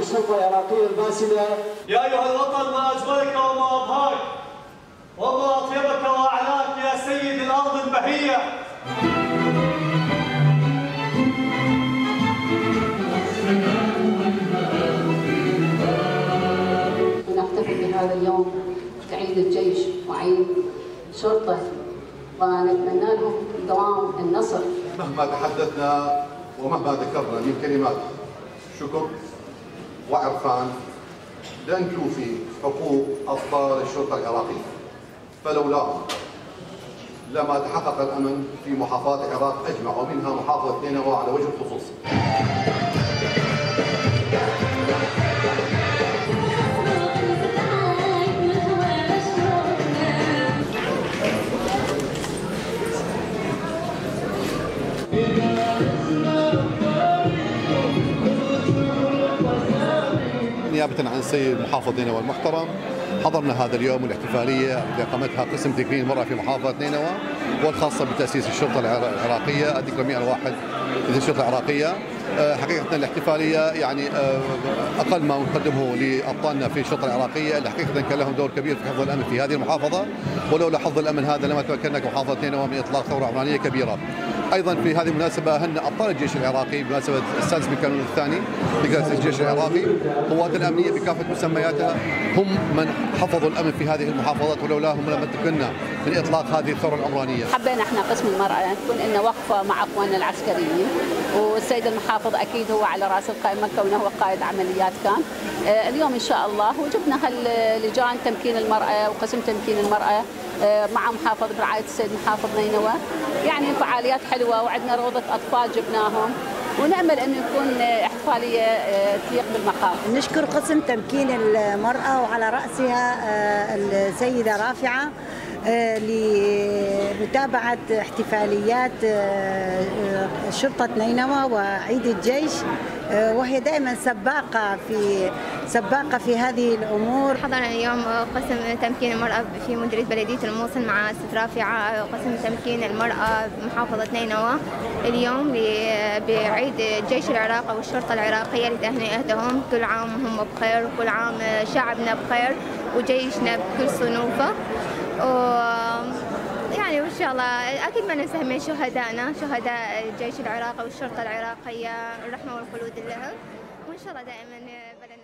الشرطة العراقية الباسلة. يا أيها الوطن ما أجملك وما أبهاك وما أطيبك وأعلاك يا سيد الأرض البهية. نحتفل بهذا اليوم كعيد الجيش وعيد الشرطة، ونتمنى لهم دوام النصر. مهما تحدثنا ومهما ذكرنا من كلمات شكر وعرفان لن توفي حقوق أبطال الشرطة العراقية، فلولاهم لما تحقق الأمن في محافظات العراق أجمع، ومنها محافظة نينوى على وجه الخصوص. نيابة عن السيد محافظ نينوى المحترم، حضرنا هذا اليوم الاحتفالية التي قامتها قسم تكوين المرأة في محافظة نينوى، والخاصة بتأسيس الشرطة العراقية الذكرى 101 للشرطة العراقية. حقيقة الاحتفالية يعني أقل ما نقدمه لأبطالنا في الشرطة العراقية اللي حقيقة كان لهم دور كبير في حفظ الأمن في هذه المحافظة، ولولا حفظ الأمن هذا لما تمكنا كمحافظة نينوى من إطلاق ثورة عمرانية كبيرة. أيضا في هذه المناسبة أهلنا أبطال الجيش العراقي بمناسبة السادس من كانون الثاني لتأسيس الجيش العراقي. قوات الأمنية بكافة مسمياتها هم من حفظوا الأمن في هذه المحافظات، ولولاهم لما تمكنا من إطلاق هذه الثورة العمرانية. حبينا احنا قسم المرأة تكون لنا وقفة مع اخواننا العسكريين، والسيد المحافظ اكيد هو على راس القائمة كونه هو قائد عمليات كان. اليوم ان شاء الله وجبنا هاللجان تمكين المرأة وقسم تمكين المرأة مع محافظ برعاية السيد محافظ نينوى، يعني فعاليات حلوة، وعندنا روضة أطفال جبناهم، ونأمل أن يكون احتفالية تليق بالمقام. نشكر قسم تمكين المرأة وعلى رأسها السيدة رافعة لمتابعة احتفاليات شرطة نينوى وعيد الجيش، وهي دائما سباقة في هذه الأمور. حضرنا اليوم قسم تمكين المرأة في مديرية بلدية الموصل مع ست رافعة، قسم تمكين المرأة بمحافظة نينوى اليوم بعيد الجيش العراقي والشرطة العراقية لتهنئتهم. كل عام هم بخير، وكل عام شعبنا بخير وجيشنا بكل صنوفه. يعني وإن شاء الله أكيد ما ننسى من شهدائنا، شهداء الجيش العراقي والشرطة العراقية، الرحمة والخلود لهم، وإن شاء الله دائما بلد